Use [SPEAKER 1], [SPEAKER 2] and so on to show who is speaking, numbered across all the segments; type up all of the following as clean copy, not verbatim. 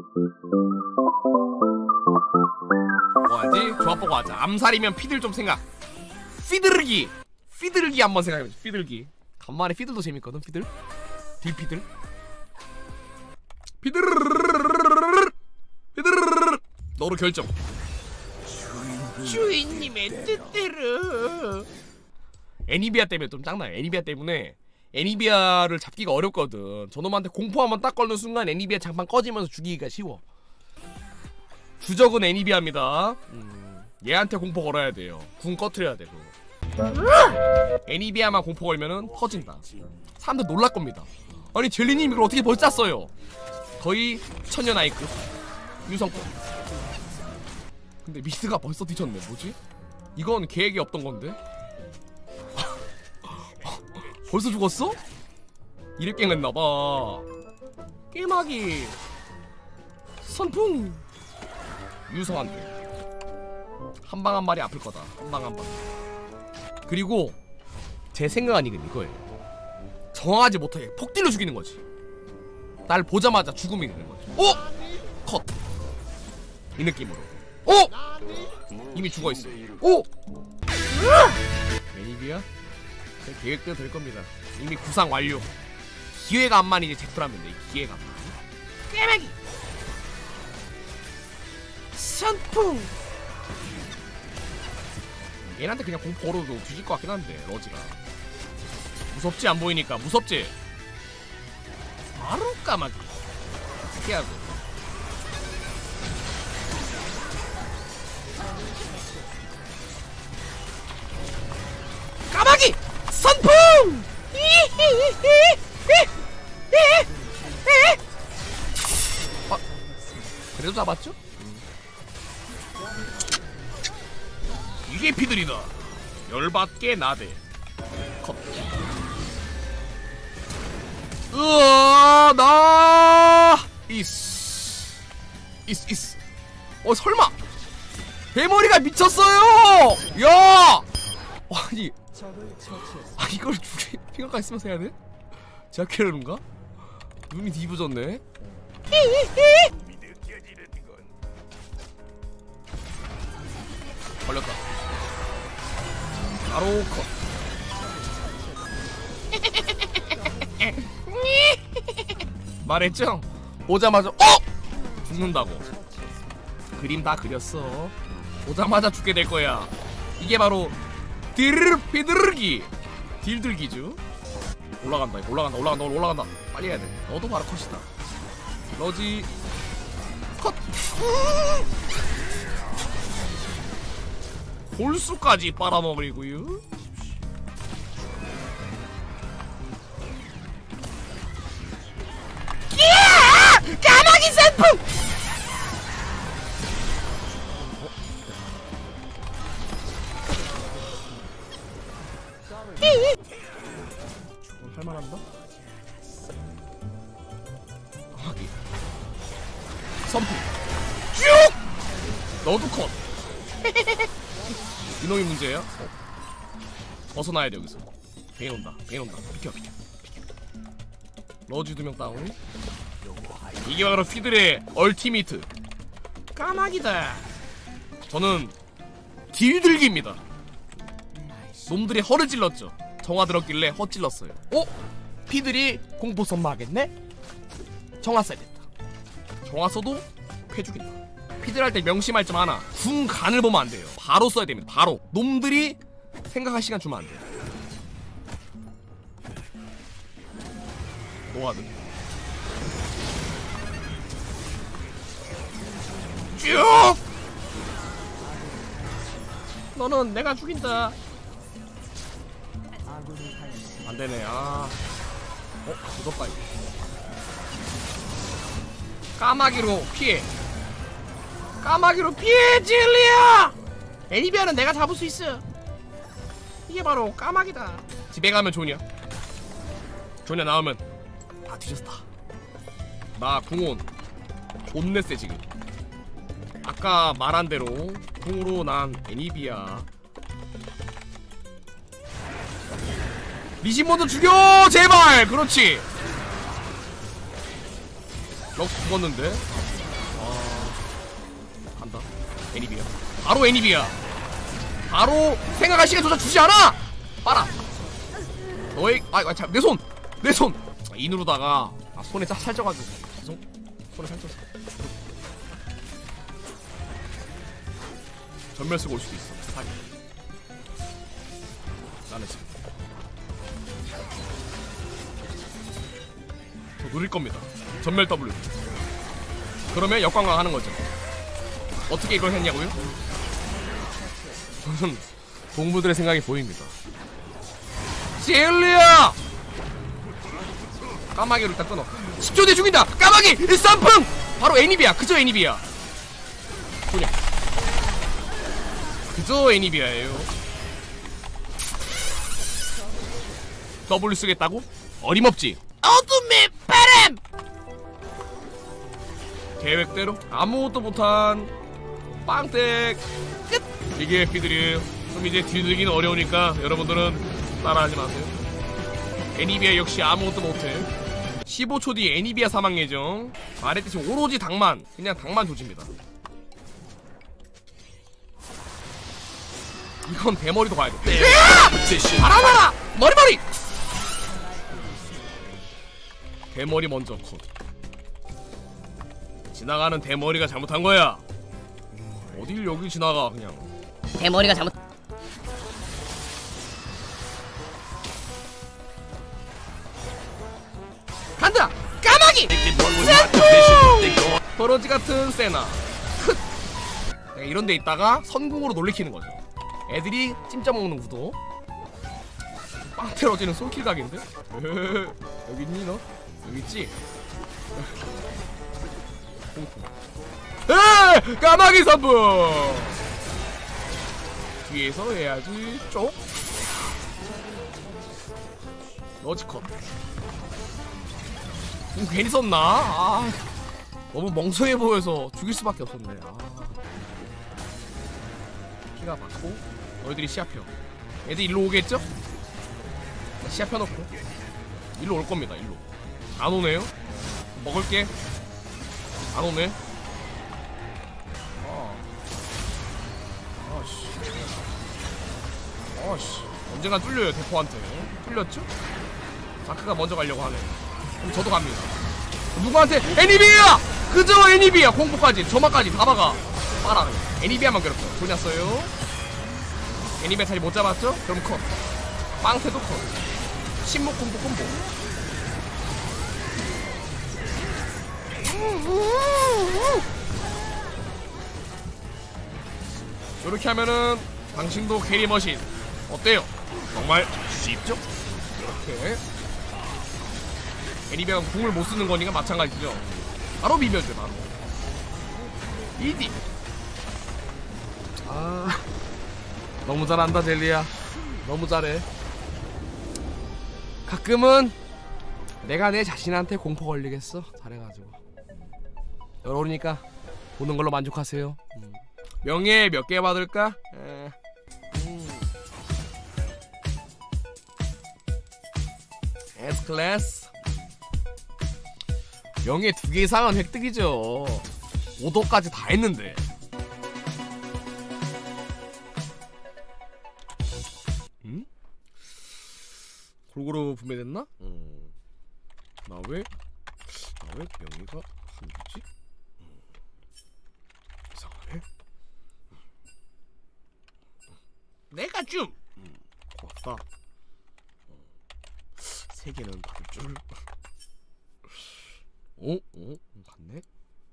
[SPEAKER 1] 뭐하지? 조합 보고 하자. 암살이면 피들 좀 생각. 피들기 한번 생각해보자. 피들기 간만에 피들도 재밌거든. 피들 딜피들 피들 너로 결정. 주인님의 뜻대로. 애니비아 때문에 좀 짱나요. 애니비아 때문에 애니비아를 잡기가 어렵거든. 저놈한테 공포 한번 딱 걸는 순간 애니비아 장판 꺼지면서 죽이기가 쉬워. 주적은 애니비아입니다. 얘한테 공포 걸어야 돼요. 궁 꺼트려야 되고. 애니비아만 공포 걸면은 터진다. 사람들 놀랄겁니다. 아니 젤리님 이걸 어떻게 벌써 짰어요? 거의 천년 아이급 유성급. 근데 미스가 벌써 뒤졌네. 뭐지? 이건 계획이 없던 건데? 벌써 죽었어? 이를 깽했나봐. 깨마기 선풍 유성한데 한방 한 마리 아플 거다. 한방 한 방. 그리고 제 생각은 이거예요. 정하지 못하게 폭딜로 죽이는 거지. 날 보자마자 죽음이 되는 거지. 오! 컷! 이 느낌으로. 오! 이미 죽어있어. 오! 애니비야? 제 계획대로 될 겁니다. 이미 구상 완료. 기회가 안만 이제 잭프라면 돼. 기회가 안만. 깨매기! 선풍! 얘한테 그냥 공포 걸어도 뒤질 것 같긴 한데 러지가 무섭지? 안 보이니까 무섭지? 바로 까마귀 피하고. 까마귀! 선풍! 그래도 잡았죠? 이게 피들이다. 열받게 나대. 컷. 으아, 나 이스. 설마 대머리가 미쳤어요. 야, 아니 이걸 두개 핑거까지 쓰면서 해야 돼? 제가 캐러는가? 눈이 뒤부졌네. 걸렸다. 바로 컷. 말했죠? 오자마자 죽는다고. 그림 다 그렸어. 오자마자 죽게 될 거야. 이게 바로 딜피들기 딜들기죠. 올라간다. 빨리 해야 돼. 너도 바로 컷이다. 너지 컷. 골수까지 빨아먹으리고요. 까마귀 선풍! 할만한다? 까마귀 선풍 쭉! 너도 컷. 이놈이 문제야? 벗어나야 돼 여기서. 베인 온다. 비켜. 러지 2명 다운. 이게 바로 피들의 얼티미트 까마귀다. 저는 딜들기입니다. 놈들이 허를 찔렀죠. 정화 들었길래 허 찔렀어요. 피들이 공포 선마하겠네? 정화 써야겠다. 정화 써도 패 죽인다. 피들 할 때 명심할 점 하나. 궁 간을 보면 안 돼요. 바로 써야 됩니다. 바로. 놈들이 생각할 시간 주면 안 돼요. 노하드 쭉! 너는 내가 죽인다. 안되네. 묻었다 이거. 까마귀로 피해. 젤리야! 애니비아는 내가 잡을 수 있어. 이게 바로 까마귀다. 집에 가면 조냐 나오면 다 뒤졌다. 나 궁온 존내 세 지금. 아까 말한 대로 궁으로 난 애니비아. 리신 먼저 죽여 제발. 그렇지. 럭스 죽었는데 간다. 애니비야. 바로 애니비야. 바로 생각할 시간조차 주지 않아. 빨아. 너의 내 손. 내 손. 인으로다가 손에 딱 살쪄가지고. 죄송. 손에 살쪘어. 전멸 쓰고 올 수도 있어. 사기. 나는 지금 더 노릴 겁니다. 전멸 W. 그러면 역광강 하는 거죠. 어떻게 이걸 했냐고요? 저는 동무들의 생각이 보입니다. 젤리야! 까마귀를 일단 끊어. 10초 뒤에 죽인다! 까마귀! 3풍! 바로 애니비야. 그저 애니비야. 그냥 그저 애니비야예요. W 쓰겠다고? 어림없지. 어둠의 바람! 계획대로 아무것도 못한 빵땡 끝! 이게 피들이에요. 그럼 이제 뒤들기는 어려우니까 여러분들은 따라하지 마세요. 애니비아 역시 아무것도 못해. 15초 뒤 애니비아 사망 예정. 말했듯이 오로지 닭만, 그냥 닭만 조집니다. 이건 대머리도 가야 돼. 바라나라! 머리머리! 대머리 먼저 컷. 지나가는 대머리가 잘못한 거야. 어딜 여기 지나가 그냥.
[SPEAKER 2] 대머리가 잘못.
[SPEAKER 1] 간다! 까마귀! 세프! 버러지 같은 세나. 네, 이런 데 있다가 선궁으로 놀리키는 거죠. 애들이 찜짜 먹는 구도. 빵 테러지는 솔킬 각인데? 여기 있니 너? 여기 있지? 에! 까마귀 선부! 뒤에서 해야지. 쪽. 너지컷. 괜히 썼나? 아, 너무 멍청해 보여서 죽일 수밖에 없었네. 아. 피가 맞고 너희들이 시야 펴. 애들 일로 오겠죠? 시야 펴놓고 일로 올 겁니다. 일로 안 오네요. 먹을게. 안 오네. 아씨 언젠간 뚫려요. 대포한테 뚫렸죠? 자크가 먼저 가려고 하네. 그럼 저도 갑니다. 누구한테? 애니비야! 그저 애니비야! 공포까지 점화까지 다 박아. 빨아 그냥. 애니비야만 괴롭혀. 돌렸어요. 애니비야 자리 못 잡았죠? 그럼 컷. 빵태도 컷. 신목 공포 콤보. 이렇게 하면은 당신도 캐리 머신 어때요? 정말 쉽죠? 이렇게 애니비아가 궁을 못 쓰는 거니까 마찬가지죠. 바로 비벼줘. 바로 이디. 아 너무 잘한다 젤리야. 너무 잘해. 가끔은 내가 내 자신한테 공포 걸리겠어. 잘해가지고. 여러분이니까 보는 걸로 만족하세요. 명예 몇 개 받을까? S클래스 명예 2개 이상은 획득이죠. 5도까지 다 했는데. 응? 골고루 분배됐나? 나 왜 명예가 한 개지? 이상하네. 내가 좀 고맙다. 3개는 받을 줄. 갔네?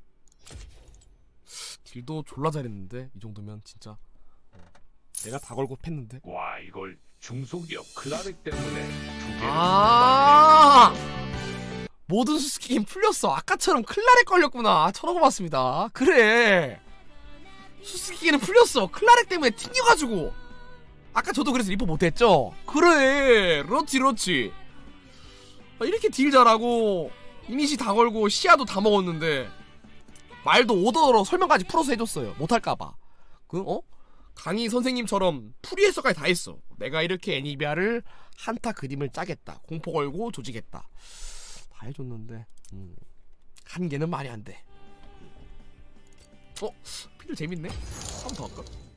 [SPEAKER 1] 딜도 졸라 잘했는데 이 정도면 진짜 내가 다 걸고 팼는데.
[SPEAKER 3] 와 이걸 중소기업 클라렉 때문에 2개를.
[SPEAKER 1] 아 모든 수수께끼는 풀렸어. 아까처럼 클라렉 걸렸구나. 쳐다보았습니다. 그래 수수께끼는 풀렸어. 클라렉 때문에 튕겨가지고. 아까 저도 그래서 리포 못했죠? 그래 그렇지. 이렇게 딜 잘하고 이니시 다 걸고 시야도 다 먹었는데 말도 오더로 설명까지 풀어서 해줬어요. 못할까봐. 강희 선생님처럼 풀이 해석까지 다 했어. 내가 이렇게 애니비아를 한타 그림을 짜겠다. 공포 걸고 조지겠다. 다 해줬는데 한 개는 말이 안 돼. 피들 재밌네? 한 번 더 할까?